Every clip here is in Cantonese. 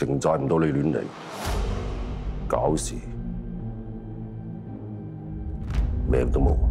承載唔到你亂嚟搞事，命都冇。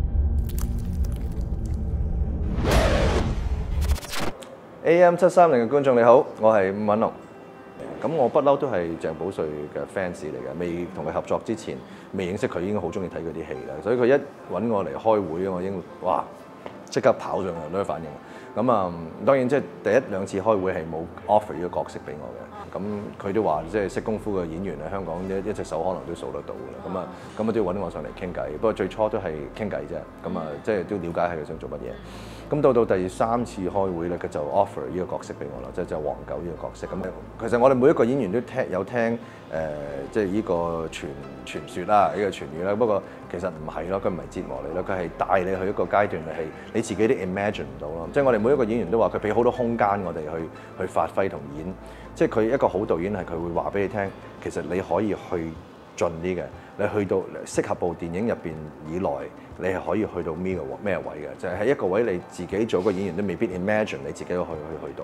AM730嘅觀眾你好，我係伍允龍。咁我不嬲都係鄭保瑞嘅 fans 嚟嘅，未同佢合作之前，未認識佢已經好中意睇佢啲戲啦。所以佢一揾我嚟開會，我已經哇即刻跑上嚟攞反應。咁當然即係第一兩次開會係冇 offer 呢個角色俾我嘅。咁佢都話即係識功夫嘅演員喺香港一隻手可能都數得到㗎啦。咁都要揾我上嚟傾偈。不過最初都係傾偈啫。即係都了解下佢想做乜嘢。咁到第三次開會咧，佢就 offer 呢個角色俾我啦，即係黃狗呢個角色。咁其實我哋每一個演員都有聽即係呢個傳說啦，呢個傳語啦。不過其實唔係咯，佢唔係折磨你咯，佢係帶你去一個階段係你自己都 imagine 唔到咯。即係我哋每一個演員都話佢俾好多空間我哋去發揮同演。即係佢一個好導演係佢會話俾你聽，其實你可以去盡啲嘅，你去到適合部電影入邊以來，你係可以去到咩位嘅，就係喺一個位你自己做個演員都未必 imagine 你自己都去到。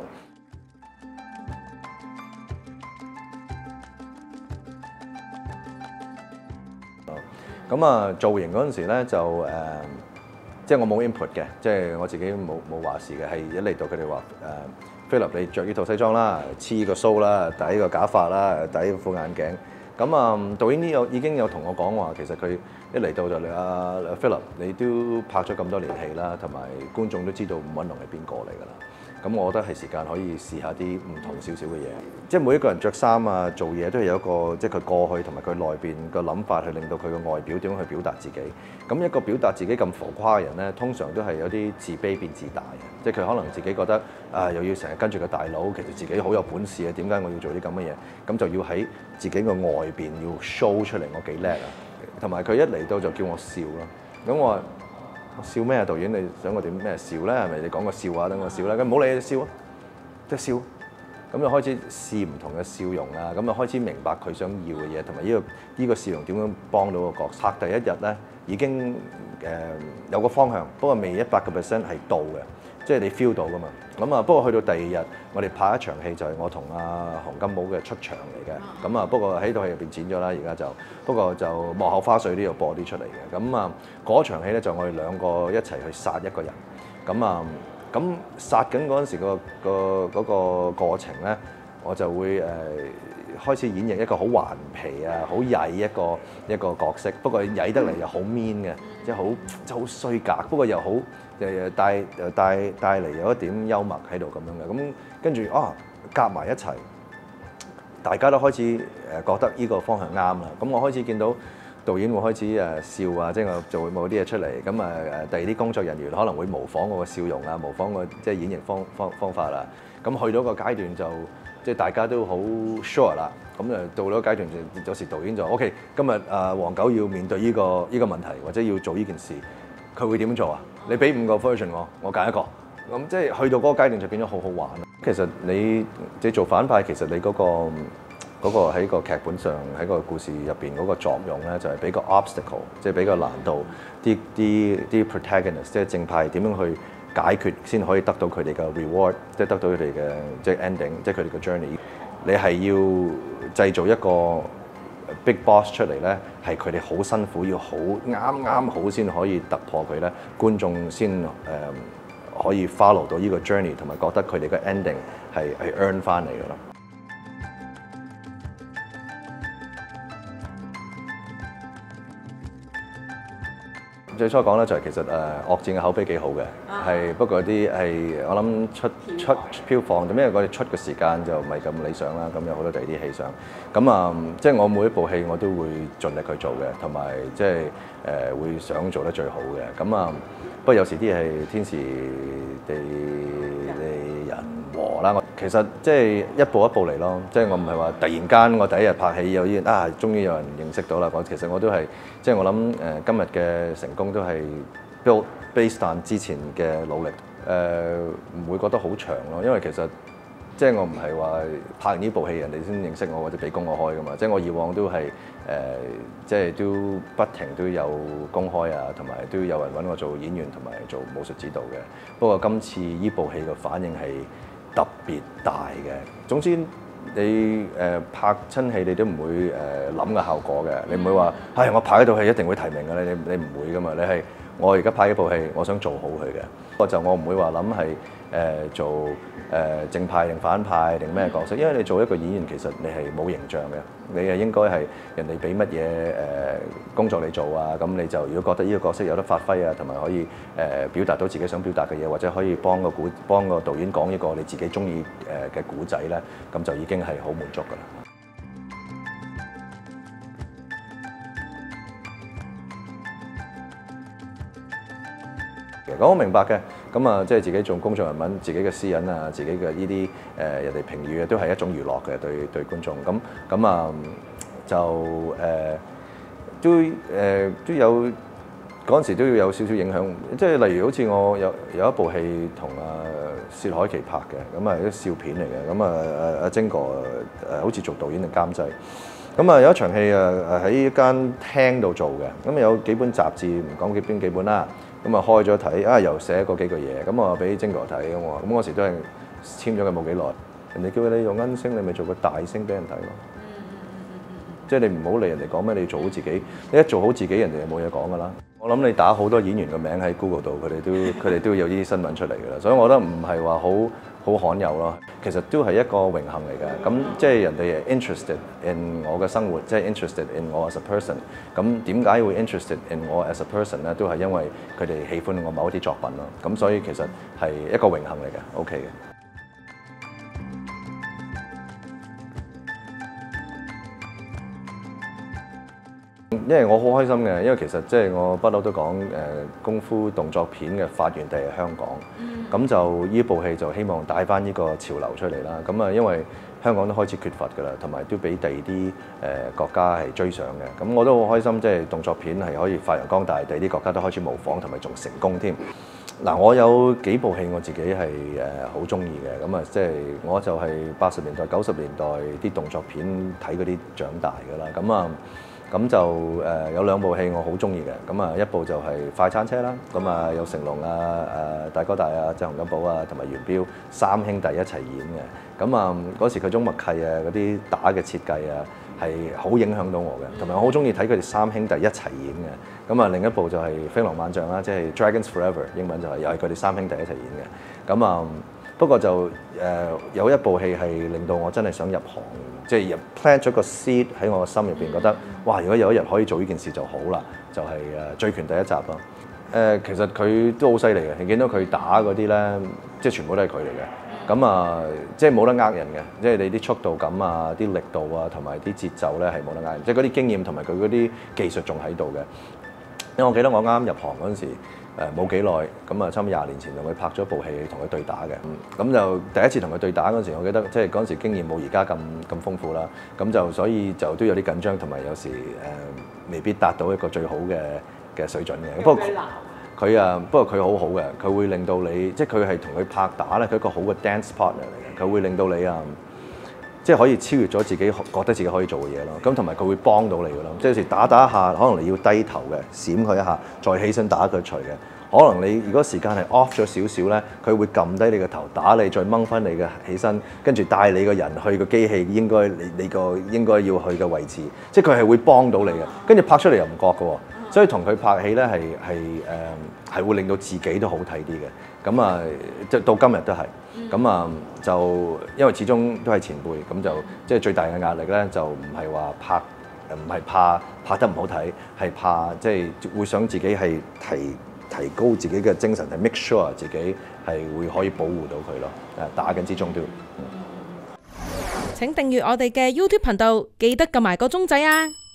造型嗰陣時咧就即係我冇 input 嘅，即係我自己冇話事嘅，係一嚟到佢哋話Philip 你着呢套西裝啦，黐個鬚啦，戴呢個假髮啦，戴呢副眼鏡。導演已經有同我講話，其實佢一嚟到就嚟Philip，你都拍咗咁多年戲啦，同埋觀眾都知道伍允龍係邊個嚟㗎啦。咁我覺得係時間可以試下啲唔同少少嘅嘢。即係每一個人着衫啊、做嘢都係有一個即係佢過去同埋佢內邊個諗法，去令到佢個外表點樣去表達自己。咁一個表達自己咁浮誇嘅人咧，通常都係有啲自卑變自大嘅。即係佢可能自己覺得又要成日跟住個大佬，其實自己好有本事啊，點解我要做啲咁嘅嘢？咁就要喺自己個外邊要 show 出嚟，我幾叻啊！同埋佢一嚟到就叫我笑咯。咁我笑咩啊？導演，你想我點咩笑咧？係咪你講個笑話等我笑咧？咁唔好理你笑啊，即係笑。咁就開始試唔同嘅笑容啊，咁就開始明白佢想要嘅嘢，同埋呢個笑容點樣幫到個角色。拍第一日咧已經有個方向，不過未100%係到嘅，即係你 feel 到噶嘛。不過去到第二日，我哋拍一場戲就係我同洪金寶嘅出場嚟嘅。不過喺套戲入邊剪咗啦，而家不過就幕後花絮都有播啲出嚟嘅。嗰場戲咧就我哋兩個一齊去殺一個人。咁殺緊嗰陣時嗰個過程咧，我就會開始演繹一個好頑皮啊、好曳一個角色。不過曳得嚟又好 mean 嘅，即係好衰格。不過又好帶嚟有一點幽默喺度咁樣嘅。咁跟住夾埋一齊，大家都開始覺得呢個方向啱啦。咁我開始見到導演會開始笑啊，即係我做某啲嘢出嚟。第二啲工作人員可能會模仿我個笑容啊，模仿我即係演繹方法啦。咁去到個階段就即係大家都好 sure 啦。到咗階段就有時導演就 OK， 今日黃狗要面對呢個問題，或者要做呢件事，佢會點做啊？你俾5個 version 我揀一個。咁即係去到嗰個階段就變咗好好玩。其實你做反派，其實你嗰個喺個劇本上，喺個故事入邊嗰個作用咧，就係俾個 obstacle， 即係俾個難度，啲 protagonist， 即係正派點樣去解決先可以得到佢哋嘅 reward， 即係得到佢哋嘅即係 ending， 即係佢哋嘅 journey。你係要製造一個 big boss 出嚟咧，係佢哋好辛苦，要好啱好先可以突破佢咧，觀眾先可以 follow 到呢個 journey， 同埋覺得佢哋嘅 ending 係 earn 翻嚟㗎咯。最初講咧就係其實惡戰嘅口碑幾好嘅，係不過啲係我諗出票房，因為我哋出嘅時間就唔係咁理想啦，咁有好多第二啲戲上，即係我每一部戲我都會盡力去做嘅，同埋即係會想做得最好嘅，不過有時啲係天時地利人和啦，其實即係一步一步嚟咯，即係我唔係話突然間我第一日拍戲有啲人終於有人認識到啦，其實我都係即係我諗今日嘅成功都係 build based on 之前嘅努力，唔會覺得好長咯，因為其實即係我唔係話拍完呢部戲人哋先認識我或者俾工我開㗎嘛，即係我以往都係即係都不停都有公開啊，同埋都有人揾我做演員同埋做武術指導嘅。不過今次呢部戲嘅反應係特別大嘅。總之你拍親戲你都唔會諗嘅效果嘅，你唔會話係我拍呢套戲一定會提名嘅，你唔會噶嘛，你係我而家拍呢部戲，我想做好佢嘅，我唔會話諗係做正派定反派定咩角色，因為你做一個演員其實你係冇形象嘅，你係應該係人哋俾乜嘢工作你做啊，咁你就如果覺得呢個角色有得發揮啊，同埋可以表達到自己想表達嘅嘢，或者可以幫個導演講一個你自己中意嘅故仔咧，咁就已經係好滿足㗎啦。咁我明白嘅，咁啊，即係自己做公眾人物，自己嘅私隱啊，自己嘅呢啲人哋評語嘅，都係一種娛樂嘅對觀眾。咁啊就都有嗰陣時都要有少少影響，即係例如好似我有一部戲同薛凱琪拍嘅，咁啊啲笑片嚟嘅，咁阿晶哥好似做導演定監製。咁啊有一場戲喺一間廳度做嘅，咁有幾本雜誌，唔講邊幾本啦。咁啊開咗睇，又寫嗰幾句嘢，咁我俾晶哥睇咁喎，咁嗰時都係簽咗佢冇幾耐，人哋叫你用恩星，你咪做個大星俾人睇咯。即係你唔好理人哋講咩，你做好自己，你一做好自己，人哋就冇嘢講噶啦。我諗你打好多演員嘅名喺 Google 度，佢哋都有呢啲新聞出嚟㗎啦，所以我覺得唔係話好罕有咯。其實都係一個榮幸嚟嘅。咁即係人哋 interested in 我嘅生活，即係 interested in 我 as a person。咁點解會 interested in 我 as a person 咧？都係因為佢哋喜歡我某一啲作品咯。咁所以其實係一個榮幸嚟嘅 ，OK 嘅。因為我好開心嘅，因為其實即係我不嬲都講功夫動作片嘅發源地係香港，咁就呢部戲就希望帶翻呢個潮流出嚟啦。咁啊，因為香港都開始缺乏㗎啦，同埋都俾第二啲國家係追上嘅。咁我都好開心，即係動作片係可以發揚光大，第二啲國家都開始模仿，同埋仲成功添。嗱，我有幾部戲我自己係好中意嘅，咁啊，即係我就係80年代、90年代啲動作片睇嗰啲長大㗎啦，咁就有兩部戲我好中意嘅，咁啊一部就係快餐車啦，咁啊有成龍大哥大啊、鄭洪金寶啊同埋元彪三兄弟一齊演嘅，咁啊嗰時佢種默契啊、嗰啲打嘅設計啊係好影響到我嘅，同埋我好中意睇佢哋三兄弟一齊演嘅，咁啊另一部就係飛狼萬丈啦，即係 Dragons Forever， 英文就係又係佢哋三兄弟一齊演嘅，咁啊不過就有一部戲係令到我真係想入行，即係 plant 咗個 seed 喺我心入邊，覺得哇！如果有一日可以做呢件事就好啦，就係醉拳第一集咯。其實佢都好犀利嘅，你見到佢打嗰啲咧，即係全部都係佢嚟嘅。咁啊，即係冇得呃人嘅，即係你啲速度感啊、啲力度啊同埋啲節奏咧係冇得呃人，即係嗰啲經驗同埋佢嗰啲技術仲喺度嘅。因為我記得我啱入行嗰陣時，冇幾耐，咁啊差唔多20年前同佢拍咗部戲，同佢對打嘅。咁就第一次同佢對打嗰陣時，我記得即係嗰陣時經驗冇而家咁豐富啦。咁就所以就都有啲緊張，同埋有時未必達到一個最好嘅水準嘅。不過佢好好嘅，佢會令到你，即係佢係同佢拍打咧，佢一個好嘅 dance partner 嚟嘅，佢會令到你即係可以超越咗自己覺得自己可以做嘅嘢咯，咁同埋佢會幫到你嘅咯，即係有時打一下，可能你要低頭嘅，閃佢一下，再起身打佢除嘅。可能你如果時間係 off 咗少少咧，佢會撳低你個頭打你，再掹翻你嘅起身，跟住帶你個人去個機器應該你個應該要去嘅位置，即係佢係會幫到你嘅。跟住拍出嚟又唔覺嘅喎，所以同佢拍戲咧係會令到自己都好睇啲嘅。咁啊，即到今日都係。咁啊，就因為始終都係前輩，咁就即係最大嘅壓力咧，就唔係話唔係怕拍得唔好睇，係怕即係會想自己係提高自己嘅精神，係 make sure 自己係會可以保護到佢咯。打緊之中都。 請訂閱我哋嘅 YouTube 頻道，記得撳埋個鐘仔啊！